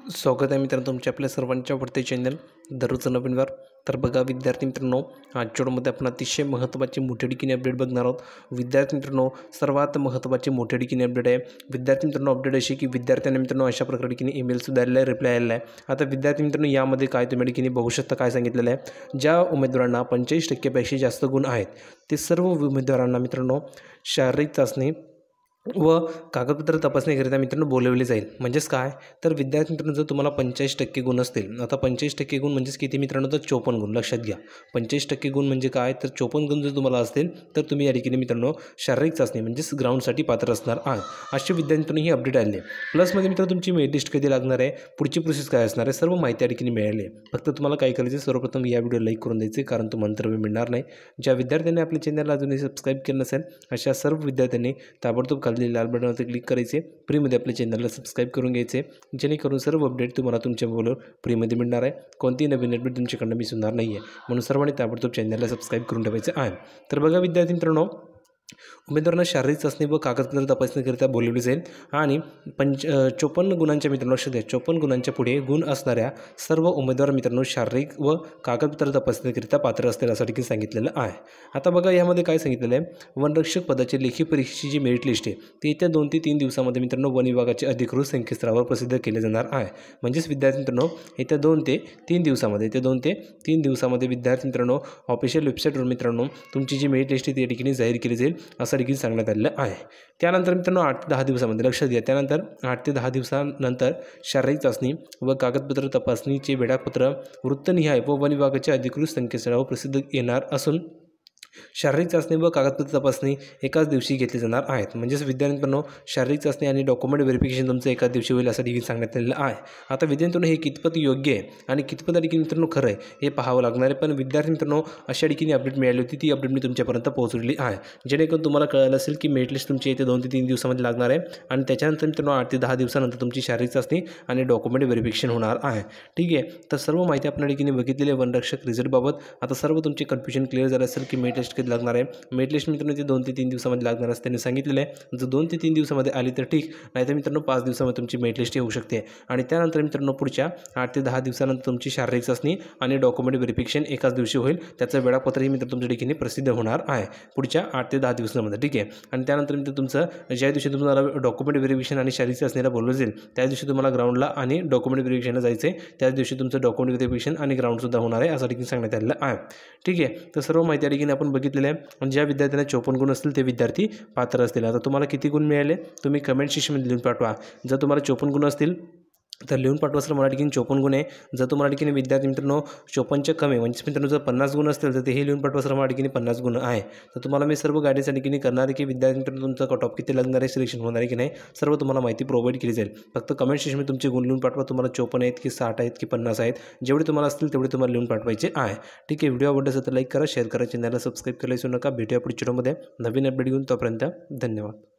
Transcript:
स्वागत आहे मित्रांनो तुमच्या आपल्या सर्वांच्या आवडते चॅनल दररोजचं नवीन वार. तर बघा विद्यार्थी मित्रांनो, आजच्या व्हिडिओमध्ये आपण अतिशय महत्त्वाची मोठ्या ठिकाणी अपडेट बघणार आहोत. विद्यार्थी मित्रांनो, सर्वात महत्त्वाची मोठ्या ठिकाणी अपडेट आहे. विद्यार्थी मित्रांनो, अपडेट अशी की विद्यार्थ्यांना मित्रांनो अशा प्रकारे ठिकाणी ईमेलसुद्धा आलेला आहे, रिप्लाय आलेला आहे. आता विद्यार्थी मित्रांनो, यामध्ये काय तुम्ही ठिकाणी बघू शकता काय सांगितलेलं आहे. ज्या उमेदवारांना 45% पेक्षा जास्त गुण आहेत ते सर्व उमेदवारांना मित्रांनो शारीरिक चाचणी व कागदपत्र तपासणीकरिता मित्रांनो बोलवले जाईल. म्हणजेच काय, तर विद्यार्थी मित्रांनो, जर तुम्हाला 45% गुण असतील, आता 45% गुण म्हणजेच किती मित्रांनो, तर 54 गुण. लक्षात घ्या, 45% गुण म्हणजे काय, तर 54 गुण जर तुम्हाला असतील तर तुम्ही या ठिकाणी मित्रांनो शारीरिक चाचणी म्हणजेच ग्राउंडसाठी पात्र असणार आहात. असे विद्यार्थी मित्रांनो ही अपडेट आली आहे. प्लसमध्ये मित्रांनो तुमची मेरिट लिस्ट कधी लागणार आहे, पुढची प्रोसेस काय असणार आहे, सर्व माहिती या ठिकाणी मिळाली आहे. फक्त तुम्हाला काय करायचं, सर्वप्रथम या व्हिडिओ लाईक करून द्यायचे, कारण तुम्हाला मंतव्य मिळणार नाही. ज्या विद्यार्थ्यांनी आपल्या चॅनलला अजूनही सबस्क्राईब केलं नसेल अशा सर्व विद्यार्थ्यांनी ताबडतोब खाली लाल बटनावर क्लिक करायचे, फ्रीमध्ये आपल्या चॅनलला सबस्क्राईब करून घ्यायचे, जेणेकरून सर्व अपडेट तुम्हाला तुमच्या मोबाईलवर फ्रीमध्ये मिळणार आहे. कोणतीही नवीन अपडेट तुमच्याकडनं मिस होणार नाही आहे. म्हणून सर्वांनी ताबडतोब चॅनलला सबस्क्राईब करून ठेवायचे आहे. तर बघा विद्यार्थी मित्रांनो, उमेदवारांना शारीरिक चाचणी व कागदपत्र तपासणीकरिता बोलवले जाईल आणि 54 गुणांच्या मित्रांनो, लक्ष द्या, 54 गुणांच्या पुढे गुण असणाऱ्या सर्व उमेदवार मित्रांनो शारीरिक व कागदपत्र तपासणीकरिता पात्र असतील असं देखील सांगितलेलं आहे. आता बघा यामध्ये काय सांगितलेलं आहे, वनरक्षक पदाची लेखी परीक्षेची जी मेरिट लिस्ट आहे ती येत्या 2 ते 3 दिवसामध्ये मित्रांनो वन विभागाच्या अधिकृत संकेतस्थळावर प्रसिद्ध केले जाणार आहे. म्हणजेच विद्यार्थी मित्रांनो, येत्या 2 ते 3 दिवसामध्ये विद्यार्थी मित्रांनो ऑफिशियल वेबसाईटवर मित्रांनो तुमची जी मेरिट लिस्ट आहे ती या ठिकाणी जाहीर केली जाईल असं देखील सांगण्यात आलेलं आहे. त्यानंतर मित्रांनो 8 ते 10 दिवसामध्ये, लक्षात घ्या, त्यानंतर 8 ते 10 दिवसानंतर शारीरिक चाचणी व कागदपत्र तपासणीचे वेळापत्र वृत्तनिहाय व वन विभागाच्या अधिकृत संकेतस्थळावर प्रसिद्ध येणार असून शारीरिक चाचणी व कागदपत्र तपासणी एकाच दिवशी घेतली जाणार आहेत. म्हणजेच विद्यार्थ्यांनो शारीरिक चाचणी आणि डॉक्युमेंट व्हेरिफिकेशन तुमचं एकाच दिवशी होईल असं देखील सांगण्यात आलेलं आहे. आता विद्यार्थ्यांनो हे कितपत योग्य आहे आणि कितपत ठिकाणी मित्रांनो खरं आहे हे पाहावं लागणार आहे. पण विद्यार्थी मित्रांनो अशा ठिकाणी अपडेट मिळाली होती, ती अपडेट मी तुमच्यापर्यंत पोहोचवली आहे, जेणेकरून तुम्हाला कळलं असेल की मेरिट लिस्ट तुमची येते 2 ते 3 दिवसामध्ये लागणार आहे आणि त्याच्यानंतर मित्रांनो 8 ते 10 दिवसानंतर तुमची शारीरिक चाचणी आणि डॉक्युमेंट व्हेरिफिकेशन होणार आहे. ठीक आहे, तर सर्व माहिती आपण ठिकाणी बघितलेली आहे वनरक्षक रिझल्टबाबत. आता सर्व तुमचे कन्फ्युजन क्लिअर झालं असेल की मेरिट लिस्ट कधी लागणार आहे. मेरिट लिस्ट मित्रांनो ते 2 ते 3 दिवसामध्ये लागणार असं त्यांनी सांगितलेलं आहे. जर 2 ते 3 दिवसामध्ये आली तर ठीक, नाहीतर मित्रांनो 5 दिवसामध्ये तुमची मेरिट लिस्ट येऊ शकते आणि त्यानंतर मित्रांनो पुढच्या 8 ते 10 दिवसानंतर तुमची शारीरिक चाचणी आणि डॉक्युमेंट व्हेरिफिकेशन एकाच दिवशी होईल. त्याचं वेळापत्रही मित्र तुमच्या ठिकाणी प्रसिद्ध होणार आहे पुढच्या 8 ते 10 दिवसामध्ये. ठीक आहे, आणि त्यानंतर मित्र तुमचं ज्या दिवशी तुम्हाला डॉक्युमेंट व्हेरिफिकेशन आणि शारीरिक चाचणीला बोलवलं जाईल त्या दिवशी तुम्हाला ग्राउंडला आणि डॉक्युमेंट व्हेरिफिकेशनला जायचं आहे. त्याच दिवशी तुमचं डॉक्युमेंट व्हेरिफिकेशन आणि ग्राउंडसुद्धा होणार आहे असं देखील सांगण्यात आलेलं आहे. ठीक आहे, तर सर्व माहिती या ठिकाणी आपण बघितलेलं आहे. आणि ज्या विद्यार्थ्यांना 54 गुण असतील ते विद्यार्थी पात्र असतील. आता तुम्हाला किती गुण मिळाले तुम्ही कमेंट सेक्शनमध्ये लिहून पाठवा. जर तुम्हाला 54 गुण असतील तर लिहून पाठवा सर मला ठिकाणी 54 गुण आहे. जर तुम्हाला ठिकाणी विद्यार्थी मित्रांनो 54च्या कमी म्हणजे मित्रांनो जर 50 गुण असतील तर तेही लिहून पाठवा सर मला ठिकाणी 50 गुण आहे. तर तुम्हाला मी सर्व गाईडन्स या ठिकाणी करणार आहे की विद्यार्थी मित्रांनो तुमचा कट ऑफ किती लागणार आहे, सिलेक्शन होणार आहे की नाही, सर्व तुम्हाला माहिती प्रोव्हाइड केली जाईल. फक्त कमेंट सेक्शनमध्ये तुमचे गुण लिहून पाठवा. तुम्हाला 54 आहेत की 60 आहेत की 50 आहेत, जेवढे तुम्हाला असतील तेवढे तुम्हाला लिहून पाठवायचे आहे. ठीक आहे, व्हिडिओ आवडला असेल तर लाईक करा, शेअर करा, चॅनलला सबस्क्राईब करायला विसरू नका. भेटूया पुढच्या व्हिडिओमध्ये नवीन अपडेट घेऊन. तोपर्यंत धन्यवाद.